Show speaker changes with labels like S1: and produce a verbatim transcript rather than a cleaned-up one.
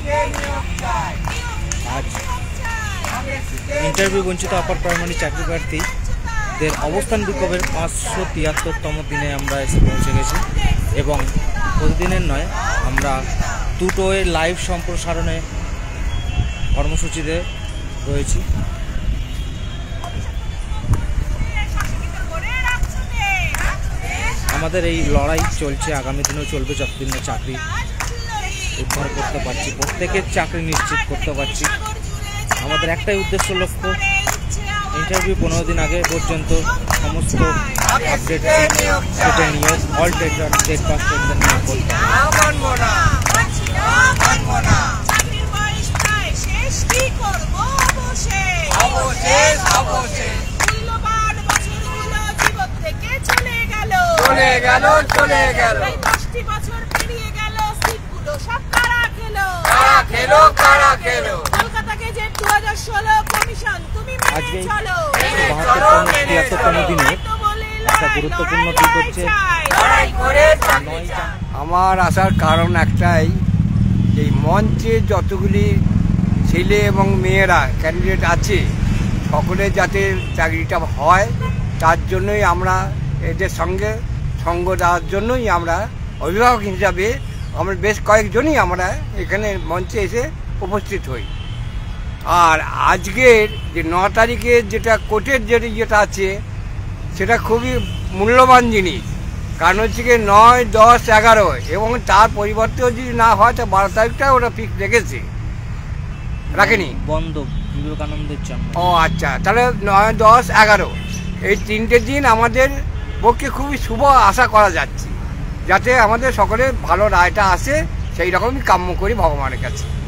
S1: আজ ইন্টারভিউ বঞ্চিত upper primary চাকরি প্রার্থীদের অবস্থান বিক্ষোভের পাঁচশো তিয়াত্তরতম দিনে আমরা এসে পৌঁছে গেছি এবং প্রতিদিনের নয়, আমরা দুটোয় লাইভ সম্প্রসারণে কর্মসূচিতে রয়েছি। আমাদের এই লড়াই চলছে, আগামী দিনেও চলবে যতদিন না চাকরি উদ্ধার করতে পারছি, প্রত্যেকের চাকরি নিশ্চিত করতে পারছি। আমাদের একটাই উদ্দেশ্য, লক্ষ্য ইন্টারভিউ পনেরো দিন আগে পর্যন্ত সমস্ত আপডেট সেটা নিয়োগ all tender TET pass tender নিয়োগ করতে আজকে তিয়াত্তরতম দিনে একটা গুরুত্বপূর্ণ দিক হচ্ছে,
S2: আমার আসার কারণ একটাই, এই মঞ্চে যতগুলি ছেলে এবং মেয়েরা ক্যান্ডিডেট আছে সকলে যাতে চাকরিটা হয় তার জন্যই আমরা এদের সঙ্গে সঙ্গ দেওয়ার জন্যই আমরা অভিভাবক হিসাবে আমরা বেশ কয়েকজনই আমরা এখানে মঞ্চে এসে উপস্থিত হই। আর আজকের যে ন তারিখের যেটা কোর্টের যে যেটা আছে সেটা খুবই মূল্যবান জিনিস, কারণ হচ্ছে কি নয় দশ এগারো এবং তার পরিবর্তেও যদি না হয় তো বারো তারিখটা ওরা ফিক্স রেখেছে, রাখেনি
S1: বন্ধ বিবেকানন্দের জন্য।
S2: ও আচ্ছা, তাহলে নয় দশ এগারো এই তিনটে দিন আমাদের পক্ষে খুবই শুভ আশা করা যাচ্ছে, যাতে আমাদের সকলের ভালো রায়টা আসে সেই রকমই কাম্য করি ভগবানের কাছে।